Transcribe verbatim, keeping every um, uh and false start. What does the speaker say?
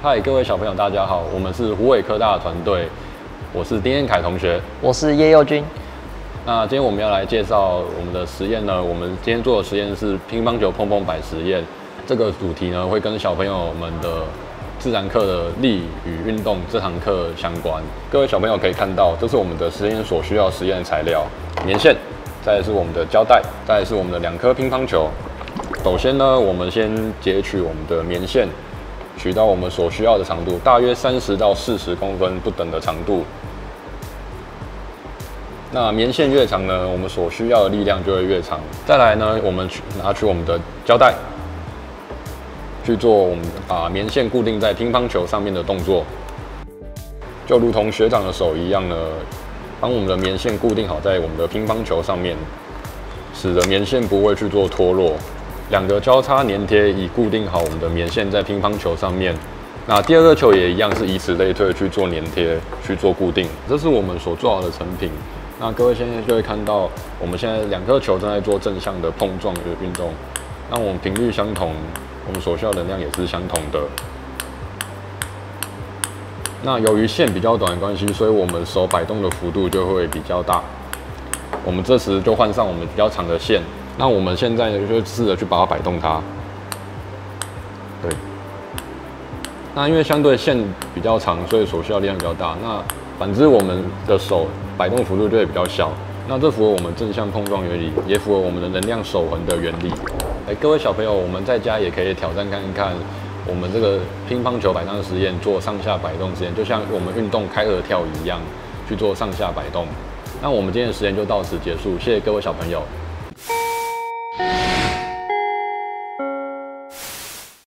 嗨，各位小朋友，大家好，我们是虎尾科大的团队，我是丁彦凯同学， 我是叶佑君。 那今天我们要来介绍我们的实验呢，我们今天做的实验是乒乓球碰碰摆实验。这个主题呢，会跟小朋友们的自然课的力与运动这堂课相关。各位小朋友可以看到，这是我们的实验所需要实验的材料：棉线，再来是我们的胶带，再来是我们的两颗乒乓球。首先呢，我们先截取我们的棉线。取到我们所需要的长度，大约三十到四十公分不等的长度。那棉线越长呢，我们所需要的力量就会越长。再来呢，我们去拿取我们的胶带，去做我们把棉线固定在乒乓球上面的动作，就如同学长的手一样呢，帮我们的棉线固定好在我们的乒乓球上面，使得棉线不会去做脱落。两个交叉粘贴，以固定好我们的棉线在乒乓球上面。那第二个球也一样是以此类推去做粘贴，去做固定。这是我们所做好的成品。那各位现在就会看到，我们现在两颗球正在做正向的碰撞的运动。那我们频率相同，我们所需要能量也是相同的。那由于线比较短的关系，所以我们手摆动的幅度就会比较大。我们这时就换上我们比较长的线。那我们现在就试着去把它摆动它，对。那因为相对线比较长，所以所需要力量比较大。那反之，我们的手摆动幅度就会比较小。那这符合我们正向碰撞原理，也符合我们的能量守恒的原理。哎，各位小朋友，我们在家也可以挑战看看，我们这个乒乓球摆荡实验，做上下摆动实验，就像我们运动开合跳一样，去做上下摆动。那我们今天的实验就到此结束，谢谢各位小朋友。